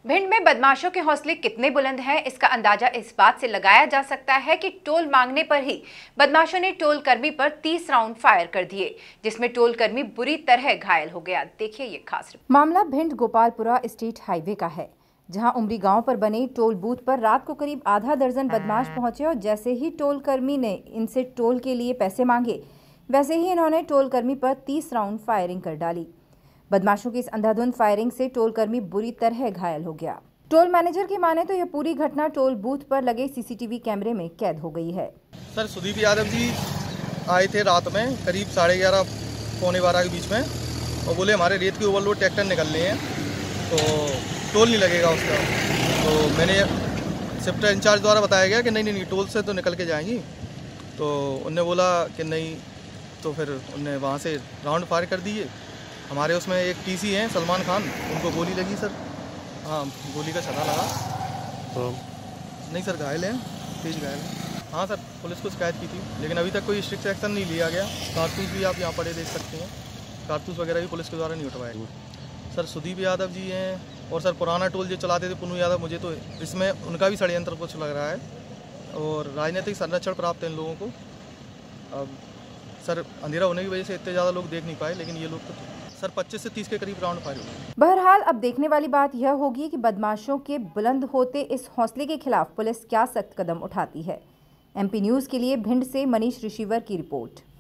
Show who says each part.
Speaker 1: भिंड में बदमाशों के हौसले कितने बुलंद हैं, इसका अंदाजा इस बात से लगाया जा सकता है कि टोल मांगने पर ही बदमाशों ने टोल कर्मी पर 30 राउंड फायर कर दिए, जिसमें टोल कर्मी बुरी तरह घायल हो गया। देखिए ये खास रिपोर्ट। मामला भिंड गोपालपुरा स्टेट हाईवे का है, जहां उमरी गांव पर बने टोल बूथ पर रात को करीब आधा दर्जन बदमाश पहुंचे और जैसे ही टोल कर्मी ने इनसे टोल के लिए पैसे मांगे, वैसे ही इन्होंने टोल कर्मी पर 30 राउंड फायरिंग कर डाली। बदमाशों की इस अंधाधुंध फायरिंग से टोल कर्मी बुरी तरह घायल हो गया। टोल मैनेजर की माने तो यह पूरी घटना टोल बूथ पर लगे सीसीटीवी कैमरे में कैद हो गई है।
Speaker 2: सर सुदीप यादव जी आए थे रात में करीब 11:30 पौने 12 के बीच में और बोले हमारे रेत के ओवरलोड ट्रैक्टर निकलने हैं तो टोल नहीं लगेगा उसका। तो मैंने शिफ्ट इंचार्ज द्वारा बताया गया कि नहीं टोल से तो निकल के जाएंगी। तो उनने बोला कि नहीं, तो फिर उनने वहाँ से राउंड फायर कर दिए। हमारे उसमें एक टीसी हैं सलमान खान, उनको गोली लगी सर। हाँ, गोली का छता लगा तो नहीं सर, घायल हैं, तेज घायल हैं। हाँ सर, पुलिस को शिकायत की थी लेकिन अभी तक कोई स्ट्रिक्ट एक्शन नहीं लिया गया। कारतूस भी आप यहाँ पड़े देख सकते हैं, कारतूस वगैरह भी पुलिस के द्वारा नहीं उठवाए गए। सर सुदीप यादव जी हैं और सर पुराना टोल जो चलाते थे पुन्नू यादव, मुझे तो इसमें उनका भी षड्यंत्र कुछ लग रहा है और राजनीतिक संरक्षण प्राप्त है इन लोगों को। अब सर अंधेरा होने की वजह से इतने ज़्यादा लोग देख नहीं पाए, लेकिन ये लोग तो सर 25 से 30 के करीब राउंड फायर हुए।
Speaker 1: बहरहाल अब देखने वाली बात यह होगी कि बदमाशों के बुलंद होते इस हौसले के खिलाफ पुलिस क्या सख्त कदम उठाती है। MP न्यूज़ के लिए भिंड से मनीष ऋषिवर की रिपोर्ट।